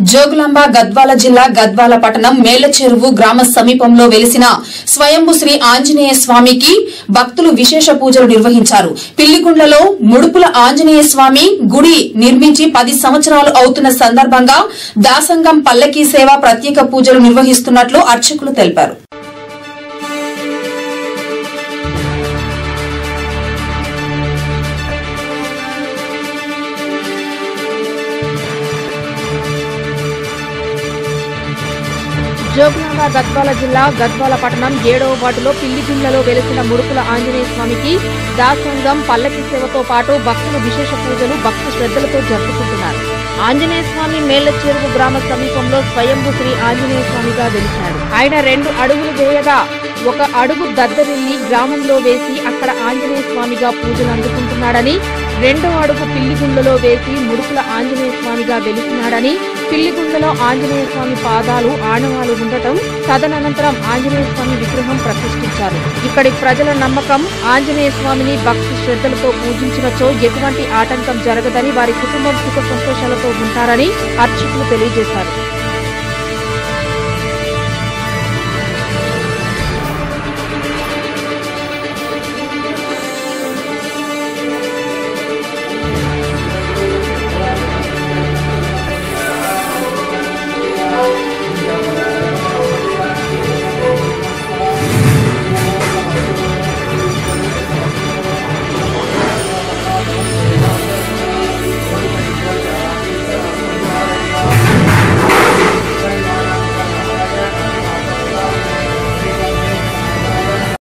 జోగులాంబ గద్వాల జిల్లా గద్వాల పట్టణం మేళ్లచెరువు గ్రామ సమీపంలో వెలిసిన స్వయంభూ శ్రీ ఆంజనేయ స్వామికి భక్తులు విశేష పూజలు నిర్వహించారు. పిల్లిగుండ్లలో ముడుపుల ఆంజనేయ స్వామి గుడి నిర్మించి 10 సంవత్సరాలు అవుతున్న సందర్భంగా దాసంగం పల్లకీ సేవ ప్రత్యేక పూజలు నిర్వహిస్తున్నట్లు అర్చకులు తెలిపారు. జోగులాంబ గద్వాల జిల్లా గద్వాల పట్టణం 7వ వార్డులో పిల్లిగుండ్లలో వెలిసిన ముడుపుల ఆంజనేయ స్వామికి దాసంగం పల్లకి సేవతో పాటు భక్తులు విశేష పూజలు భక్తి శ్రద్ధలతో జరుపుకుంటున్నారు. ఆంజనేయ స్వామి మేళ్లచెరువు గ్రామ సమీపంలో స్వయంభూ శ్రీ ఆంజనేయ స్వామిగా వెలిశాడు. ఆయన 2 అడుగులు వేయగా 1 అడుగు దద్దరిల్లి గ్రామంలో వేసి అక్కడ ఆంజనేయ స్వామిగా పూజలు అందుకుంటున్నాడని, 2వ అడుగు పిల్లిగుండ్లలో వేసి ముడుపుల ఆంజనేయ స్వామిగా వెలిసినాడని, పిల్లిగుండ్లలో ఆంజనేయ స్వామి పాదాలు ఆనవాలు ఉండటం, తదనంతరం ఆంజనేయ స్వామి విగ్రహం ప్రతిష్ఠించారు. ఇక్కడి ప్రజల నమ్మకం ఆంజనేయ స్వామిని భక్తి శ్రద్ధలతో పూజించినచో ఎటువంటి ఆటంకం జరగదని, వారి కుటుంబం సుఖ సంతోషాలతో ఉంటారని అర్చకులు తెలియజేశారు.